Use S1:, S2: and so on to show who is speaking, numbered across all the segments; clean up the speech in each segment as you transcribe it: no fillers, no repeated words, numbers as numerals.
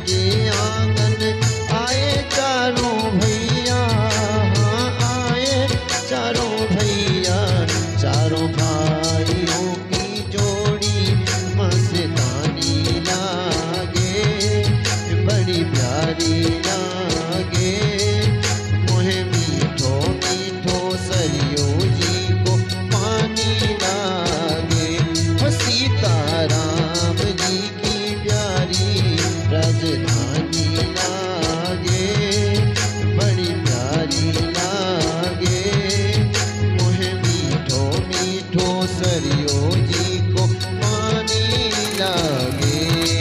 S1: के आंगन आए चारों भैया, हाँ आए चारों भैया। चारों भाइयों की जोड़ी मस्तानी लागे, बड़ी प्यारी लागे। मोहे मीठो मीठो सरयू जी को पानी लागे। सीताराम जी की प्यारी राजधानी लागे, बड़ी प्यारी लागे। मोहे मीठो मीठो सरयू जी को पानी लागे।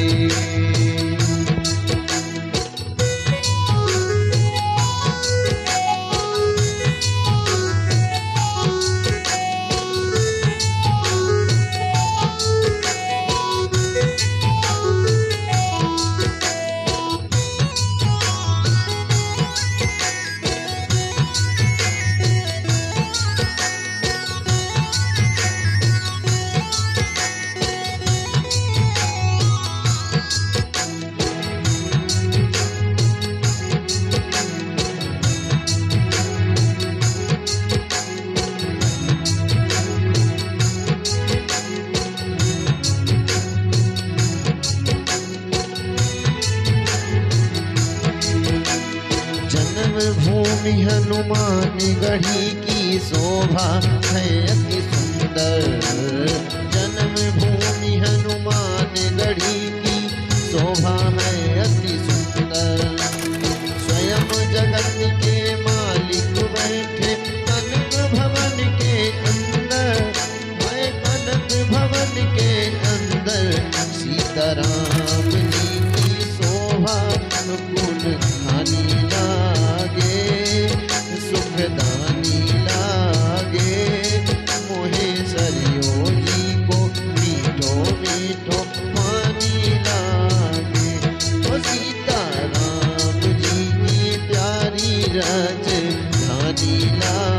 S1: भूमि हनुमान गढ़ी की शोभा है अति सुंदर। जन्म भूमि हनुमान गढ़ी की शोभा है अति सुंदर। स्वयं जगत के मालिक बैठे कनक भवन के अंदर, है कनक भवन के अंदर। सीताराम जी की शोभा गुण खानी लागे, सुखदानी लागे। मोहे सरयू जी को मीठो मीठो पानी लागे। ओ सीताराम जी की प्यारी राजधानी लागे।